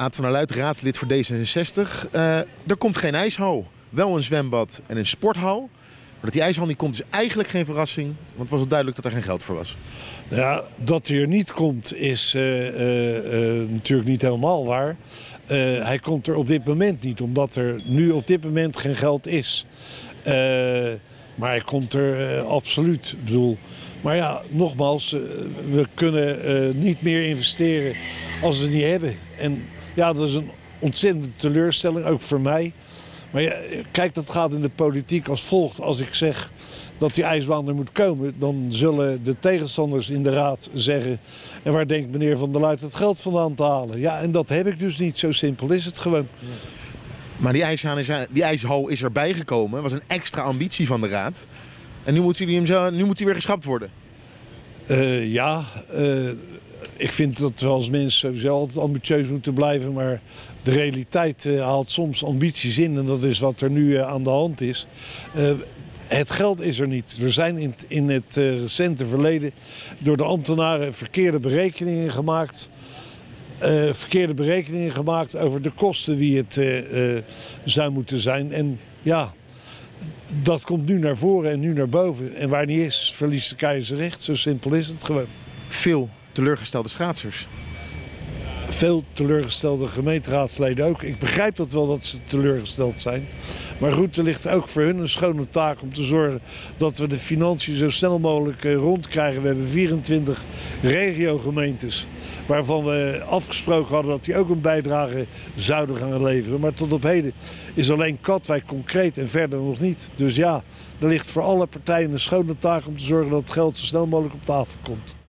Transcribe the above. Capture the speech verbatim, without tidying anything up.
Aad van der Luijt, raadslid voor D zesenzestig. Uh, er komt geen ijshal. Wel een zwembad en een sporthal. Maar dat die ijshal niet komt is eigenlijk geen verrassing. Want het was al duidelijk dat er geen geld voor was. Ja, dat hij er niet komt is uh, uh, uh, natuurlijk niet helemaal waar. Uh, hij komt er op dit moment niet, omdat er nu op dit moment geen geld is. Uh, maar hij komt er uh, absoluut. Ik bedoel, maar ja, nogmaals, uh, we kunnen uh, niet meer investeren als we het niet hebben. En ja, dat is een ontzettende teleurstelling, ook voor mij. Maar ja, kijk, dat gaat in de politiek als volgt. Als ik zeg dat die ijsbaan er moet komen, dan zullen de tegenstanders in de raad zeggen: en waar denkt meneer Van der Luijt het geld vandaan te halen? Ja, en dat heb ik dus niet. Zo simpel is het gewoon. Maar die, ijshaan is, die ijshal is erbij gekomen. Dat was een extra ambitie van de raad. En nu moet hij, hem zo, nu moet hij weer geschrapt worden. Uh, ja, uh, ik vind dat we als mensen sowieso altijd ambitieus moeten blijven. Maar de realiteit uh, haalt soms ambities in. En dat is wat er nu uh, aan de hand is. Uh, Het geld is er niet. Er zijn in, in het uh, recente verleden door de ambtenaren verkeerde berekeningen gemaakt. Uh, verkeerde berekeningen gemaakt over de kosten die het uh, uh, zou moeten zijn. En ja, dat komt nu naar voren en nu naar boven. En waar niet is, verliest de keizer recht. Zo simpel is het gewoon. Veel teleurgestelde schaatsers. Veel teleurgestelde gemeenteraadsleden ook. Ik begrijp dat wel dat ze teleurgesteld zijn. Maar goed, er ligt ook voor hun een schone taak om te zorgen dat we de financiën zo snel mogelijk rondkrijgen. We hebben vierentwintig regiogemeentes waarvan we afgesproken hadden dat die ook een bijdrage zouden gaan leveren. Maar tot op heden is alleen Katwijk concreet en verder nog niet. Dus ja, er ligt voor alle partijen een schone taak om te zorgen dat het geld zo snel mogelijk op tafel komt.